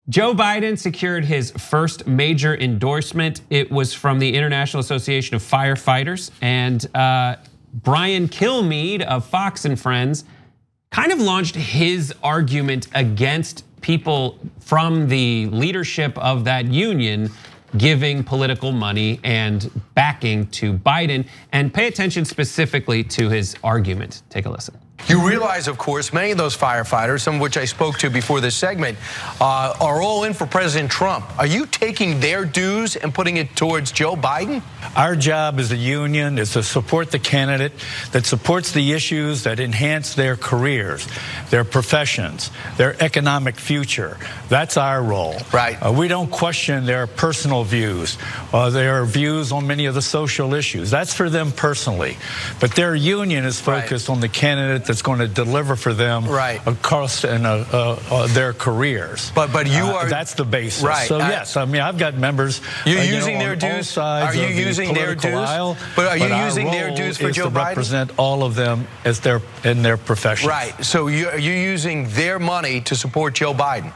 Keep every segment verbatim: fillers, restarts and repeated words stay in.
Joe Biden secured his first major endorsement. It was from the International Association of Firefighters, and uh, Brian Kilmeade of Fox and Friends kind of launched his argument against people from the leadership of that union giving political money and backing to Biden. And pay attention specifically to his argument. Take a listen. You realize, of course, many of those firefighters, some of which I spoke to before this segment, uh, are all in for President Trump. Are you taking their dues and putting it towards Joe Biden? Our job as a union is to support the candidate that supports the issues that enhance their careers, their professions, their economic future. That's our role. Right. Uh, we don't question their personal views, uh, their views on many of the social issues. That's for them personally. But their union is focused right. on the candidate that's going to deliver for them right. across in a, uh, uh, their careers. But but you are uh, that's the basis. Right. So uh, yes, I mean I've got members. You're uh, you using know, their on dues. All sides are you of the using their dues? Aisle, but are you but using their dues for is Joe to Biden? Represent all of them as their in their profession. Right. So you are you using their money to support Joe Biden?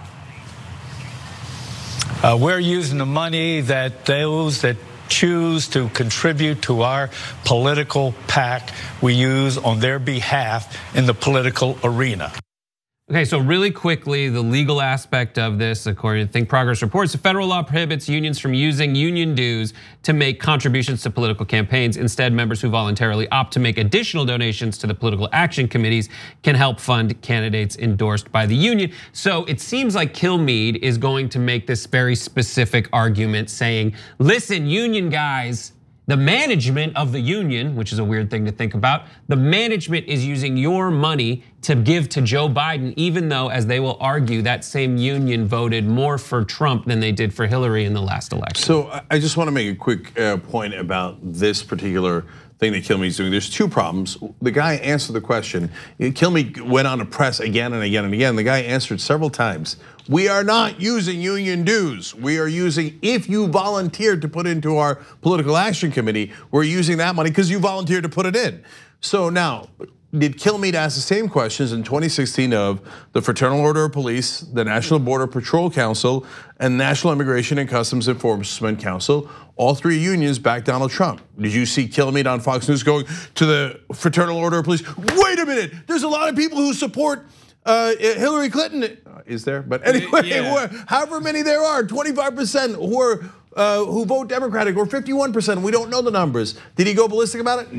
Uh, we're using the money that those that choose to contribute to our political PAC we use on their behalf in the political arena. Okay, so really quickly, the legal aspect of this, according to Think Progress reports, the federal law prohibits unions from using union dues to make contributions to political campaigns. Instead, members who voluntarily opt to make additional donations to the political action committees can help fund candidates endorsed by the union. So it seems like Kilmeade is going to make this very specific argument saying, listen, union guys, the management of the union, which is a weird thing to think about, the management is using your money to give to Joe Biden, even though, as they will argue, that same union voted more for Trump than they did for Hillary in the last election. So I just want to make a quick point about this particular thing that Kilmeade's doing. There's two problems. The guy answered the question. Kilmeade went on to press again and again and again. The guy answered several times. We are not using union dues. We are using, if you volunteered to put into our political action committee, we're using that money because you volunteered to put it in. So now, did Kilmeade ask the same questions in twenty sixteen of the Fraternal Order of Police, the National Border Patrol Council, and National Immigration and Customs Enforcement Council? All three unions backed Donald Trump. Did you see Kilmeade on Fox News going to the Fraternal Order of Police? Wait a minute, there's a lot of people who support Uh, Hillary Clinton. Is there? But anyway, yeah. however many there are, twenty-five percent who are uh, who vote Democratic, or fifty-one percent. We don't know the numbers. Did he go ballistic about it?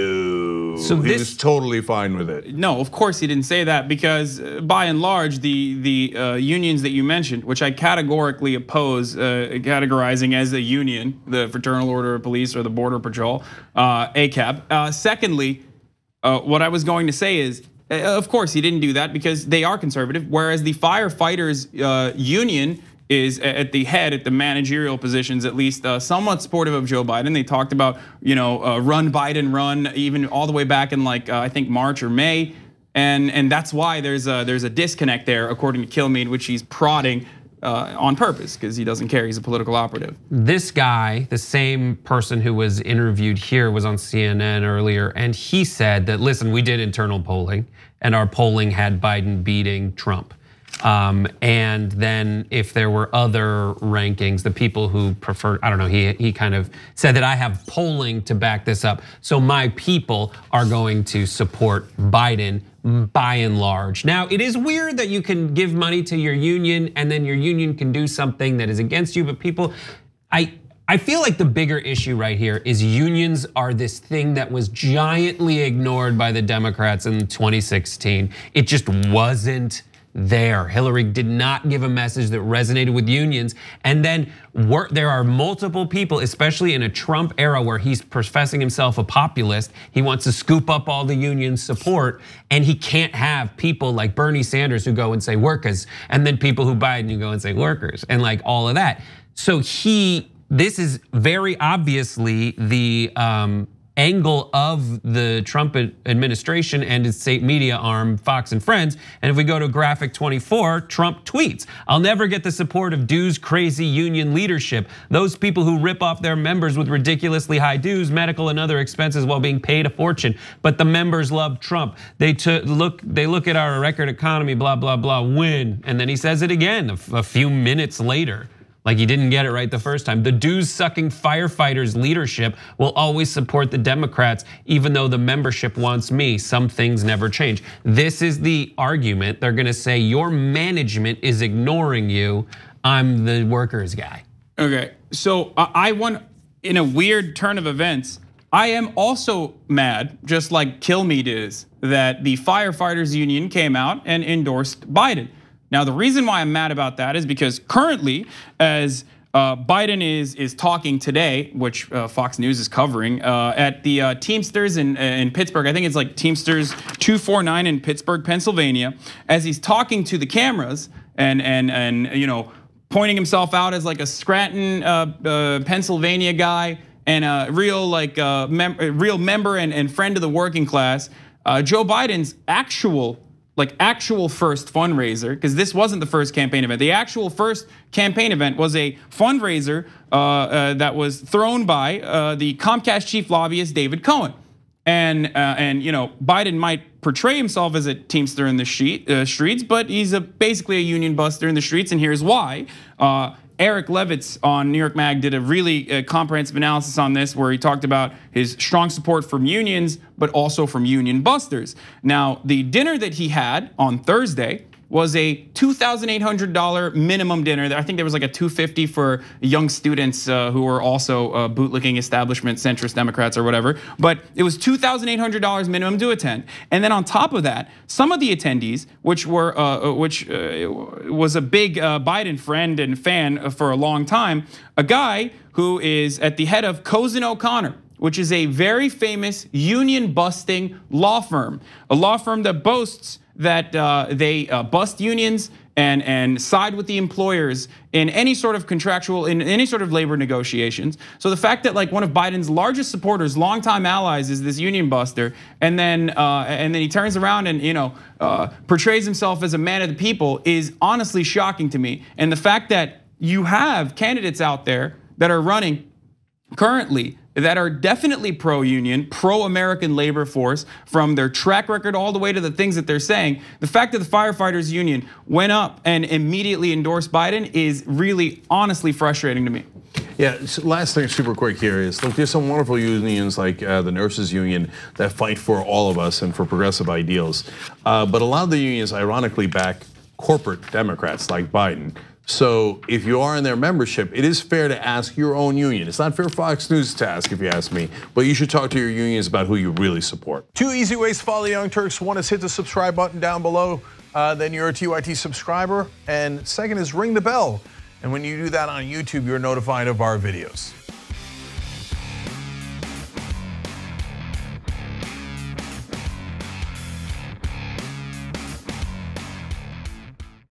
No. So he this, was totally fine with it. No, of course he didn't say that, because by and large, the the uh, unions that you mentioned, which I categorically oppose uh, categorizing as a union, the Fraternal Order of Police or the Border Patrol, uh, A C A B. Uh, secondly, uh, what I was going to say is, of course, he didn't do that because they are conservative, whereas the firefighters uh, union is at the head, at the managerial positions, at least uh, somewhat supportive of Joe Biden. They talked about, you know, uh, run Biden, run, even all the way back in like uh, I think March or May, and and that's why there's a there's a disconnect there, according to Kilmeade, which he's prodding uh, on purpose because he doesn't care. He's a political operative. This guy, the same person who was interviewed here, was on C N N earlier, and he said that, listen, we did internal polling, and our polling had Biden beating Trump. Um, and then if there were other rankings, the people who prefer, I don't know, he, he kind of said that I have polling to back this up. So my people are going to support Biden by and large. Now, it is weird that you can give money to your union and then your union can do something that is against you, but people, I, I feel like the bigger issue right here is unions are this thing that was giantly ignored by the Democrats in twenty sixteen. It just wasn't there. Hillary did not give a message that resonated with unions. And then there are multiple people, especially in a Trump era where he's professing himself a populist. He wants to scoop up all the union support, and he can't have people like Bernie Sanders who go and say workers, and then people who Biden who go and say workers, and like all of that. So he, this is very obviously the angle of the Trump administration and its state media arm, Fox and Friends. And if we go to graphic twenty-four, Trump tweets, "I'll never get the support of dues crazy union leadership. Those people who rip off their members with ridiculously high dues, medical and other expenses while being paid a fortune. But the members love Trump. They look, they look at our record economy, blah, blah, blah, win." And then he says it again a few minutes later. Like he didn't get it right the first time. "The dues-sucking firefighters leadership will always support the Democrats, even though the membership wants me. Some things never change." This is the argument. They're gonna say your management is ignoring you. I'm the workers guy. Okay, so I want, in a weird turn of events, I am also mad, just like Kilmeade is, that the firefighters union came out and endorsed Biden. Now, the reason why I'm mad about that is because currently, as uh, Biden is is talking today, which uh, Fox News is covering, uh, at the uh, Teamsters in, in Pittsburgh, I think it's like Teamsters two forty-nine in Pittsburgh, Pennsylvania, as he's talking to the cameras and and and you know pointing himself out as like a Scranton, uh, uh, Pennsylvania guy and a real like uh, mem real member and, and friend of the working class. Uh, Joe Biden's actual. Like actual first fundraiser, because this wasn't the first campaign event. The actual first campaign event was a fundraiser uh, uh, that was thrown by uh, the Comcast chief lobbyist David Cohen, and uh, and you know Biden might portray himself as a Teamster in the sheet, uh, streets, but he's a, basically a union buster in the streets, and here's why. Uh, Eric Levitz on New York Mag did a really comprehensive analysis on this where he talked about his strong support from unions, but also from union busters. Now, the dinner that he had on Thursday was a two thousand eight hundred dollar minimum dinner. I think there was like a two hundred fifty dollars for young students who were also bootlicking establishment centrist Democrats or whatever. But it was two thousand eight hundred dollars minimum to attend. And then on top of that, some of the attendees, which were uh, which uh, was a big uh, Biden friend and fan for a long time, a guy who is at the head of Cozen O'Connor, which is a very famous union busting law firm, a law firm that boasts that uh, they uh, bust unions and and side with the employers in any sort of contractual, in any sort of labor negotiations. So the fact that like one of Biden's largest supporters, longtime allies, is this union buster, and then uh, and then he turns around and you know uh, portrays himself as a man of the people is honestly shocking to me. And the fact that you have candidates out there that are running currently that are definitely pro-union, pro-American labor force, from their track record all the way to the things that they're saying. The fact that the firefighters union went up and immediately endorsed Biden is really honestly frustrating to me. Yeah, so last thing super quick here is, look, there's some wonderful unions like uh, the nurses union that fight for all of us and for progressive ideals. Uh, but a lot of the unions ironically back corporate Democrats like Biden. So if you are in their membership, it is fair to ask your own union. It's not fair for Fox News to ask, if you ask me, but you should talk to your unions about who you really support. Two easy ways to follow the Young Turks. One is hit the subscribe button down below, uh, then you're a T Y T subscriber. And second is ring the bell. And when you do that on YouTube, you're notified of our videos.